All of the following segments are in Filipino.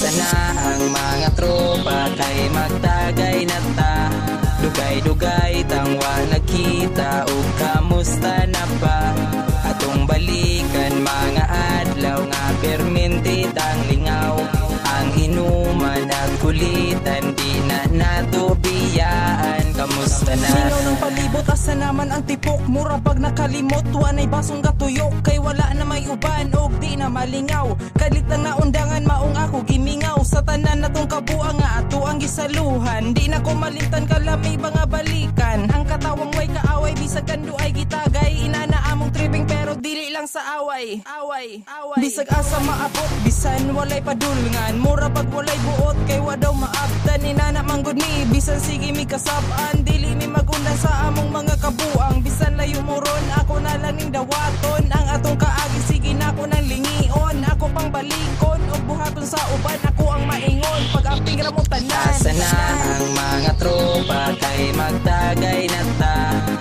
Asa na ang mga tropa kay magtagay na ta? Dugay-dugay tangwa nagkita ug kamusta na pa? Atong balikan mga adlaw nga perminti tang lingaw. Ang inuman at kulitan di na natubiyaan. Kamusta na? Mingaw ng palibot, asa naman ang tipok? Mura pag nakalimot, wanay basong gatuyok. Kay wala na may uban, og di na malingaw. Kalit lang na undangan, maong ako gimingaw. Sa tanan na tong kabuang nga ato ang gisaluhan. Di na ko malimtan kalami mga balikan. Ang katawang way kaaway, bisag kandu ay gitagay. Inana among tripping pero dili lang sa away. Bisag asa maabot, bisan walay padulngan. Mura pag walay buot, kay wadaw maabdan. Inana manggod mi, bisan sige mi kasabaan. Dili mi magundan sa among mga kabuang. Bisan layo moron, ako na lang ning dawaton. Ang atong kaagi, sige na ko nang lingion. Ako pang balikon, o buhaton sa uban. Ako ang maingon, pag amping ramutanan. Asa na ang mga tropa kay magtagay na ta?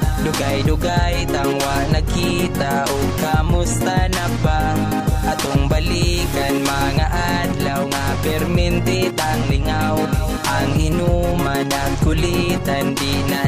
Dugay-dugay tangwa nagkita ug kamusta na pa? Atong balikan mga adlaw nga perminti tang lingaw. Ang inuman at kulitan di na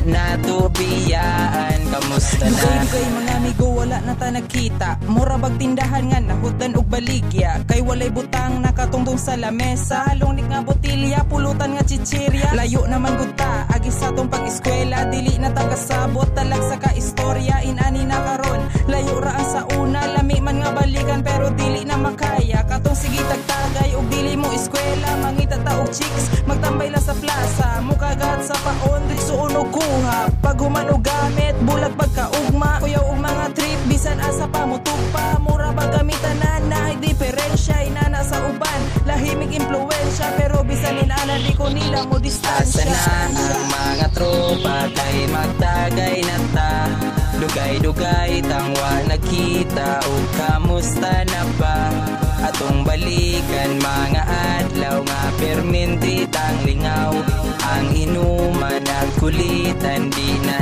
natubiyaan. Kamusta na? Dugay mga amigo, wala na ta nagkita. Mura bag tindahan nga nahudan og baligya. Kay walay butang nakatungtong sa lamesa. Halongnik nga botilya, pulutan nga chichirya. Layo naman gud ta, agi sa tong pag-eskwela. Dili na ta kasabot, talag sa kaistorya. Inani na karon, layo ra ang sa una. Lami man nga balikan pero dili na makaya. Katong sige tagtagay og dili mo eskwela. Mangita ta og chicks, magtambay lang sa plaza. Mukagat sa paon, riksuon og kuha. Pag human og gamit, bulag pagkaugma. Kuyaw og mga trip, bisan asa pa mo tugpa. Mura ba gamitan na ay diferensya. Inana sa uban, lahimig impluensya. Pero bisan inana di ko nila mo distansya. Asa na ang mga tropa kay magtagay na ta? Dugay-dugay tangwa nagkita ug kamusta na pa? Atong balikan mga adlaw nga perminti tang lingaw. Ang inuman at kulitan di na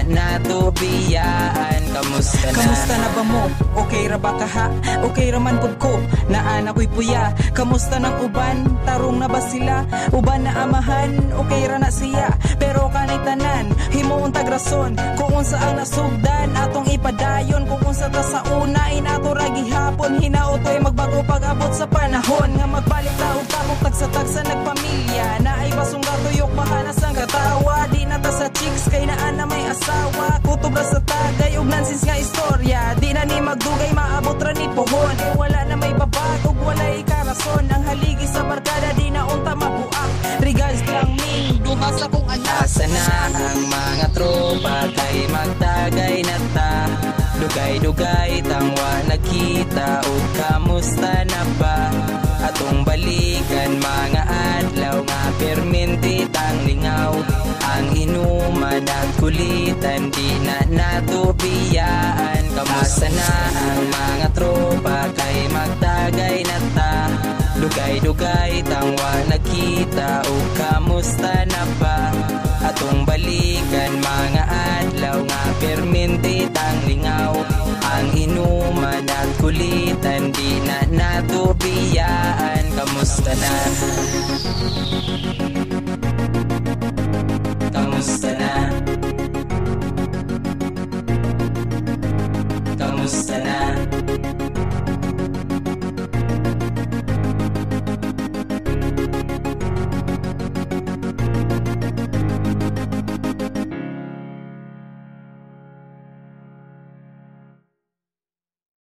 natubiyaan. Kamusta na? Kamusta na ba mo? Okay ra ba ka ha? Okay ra man pud ko, naana ko'y puya. Kamusta ng uban? Tarong na ba sila? Uban na amahan, okay ra na siya. Pero kanay tanan, himuon tag rason. Kung unsa ang nasugdan, atong ipadayon. Kung unsa ta sa una, inato ra gihapon. Hinaotoy magbago pag-abot sa panahon. Nga magbalik ta og tapok tagsa-tagsa nagpamilya. Na ay basong gatuyok, mahanas ang katawa. Di na ta sa chicks, kay naan na may asawa. Kutob ra sa tagay, ug nansins nga istorya. Di na ni magdugay, maabot ra ni pohon. Kay wala na may babag, ug walay karason. Ang haligi sa barkada, di na unta mabuak. Regards lang ming, duha sa kong anak. Asa na ang mga tropa kay magtagay na ta? Dugay-dugay tangwa nagkita ug kamusta na pa? Atong balikan mga adlaw nga perminti tang lingaw. Ang inuman at kulitan di na natubiyaan. Kamusta na ang mga tropa kay magtagay na ta? Dugay-dugay tangwa nagkita ug kamusta na pa? Atong balikan mga adlaw nga perminti tang lingaw. Ang inuman at kulitan di na natubiyaan. Kamusta na? Kamusta na? Kamusta na?